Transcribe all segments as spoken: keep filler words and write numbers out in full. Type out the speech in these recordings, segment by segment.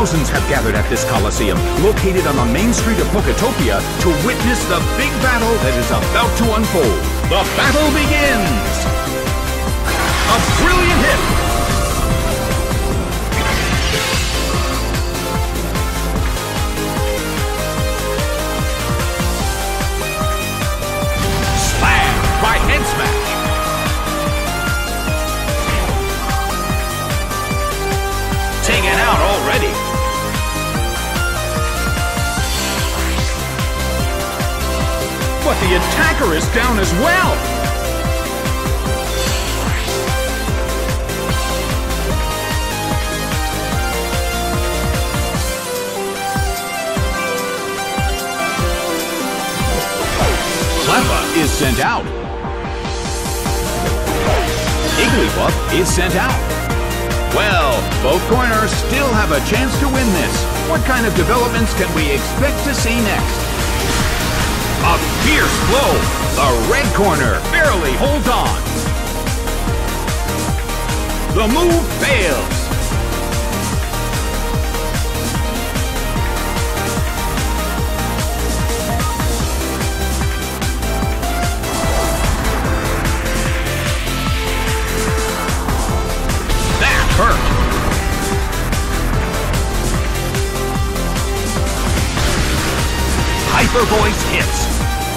Thousands have gathered at this Coliseum, located on the main street of Poketopia, to witness the big battle that is about to unfold. The battle begins! A brilliant hit! By head smash. Taken out already. But the attacker is down as well. Cleffa is sent out. Igglybuff is sent out. Well, both corners still have a chance to win this. What kind of developments can we expect to see next? A fierce blow. The red corner barely holds on. The move fails. Hurt. Hyper Voice hits.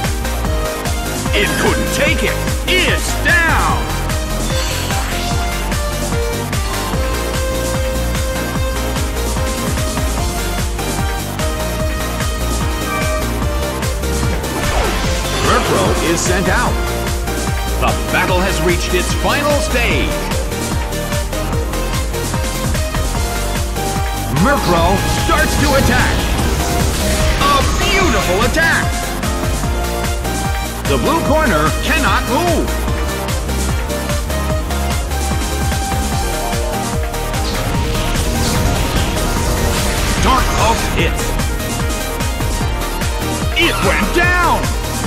It couldn't take it. It's down. Murkrow is sent out. The battle has reached its final stage. Murkrow starts to attack. A beautiful attack. The blue corner cannot move. Dark Pulse hits. It went down.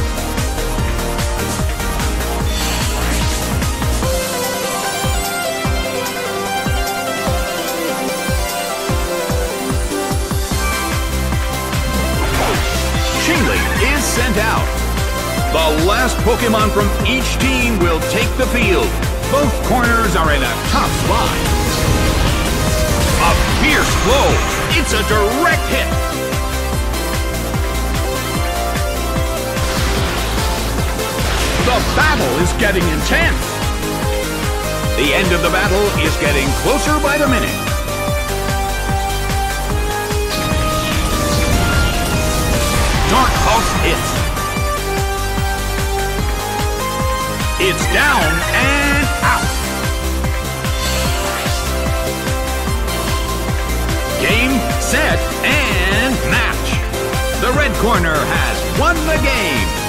Is sent out. The last Pokemon from each team will take the field. Both corners are in a tough spot. A fierce blow. It's a direct hit. The battle is getting intense. The end of the battle is getting closer by the minute. Dark Pulse hits. It's down and out. Game, set, and match. The red corner has won the game.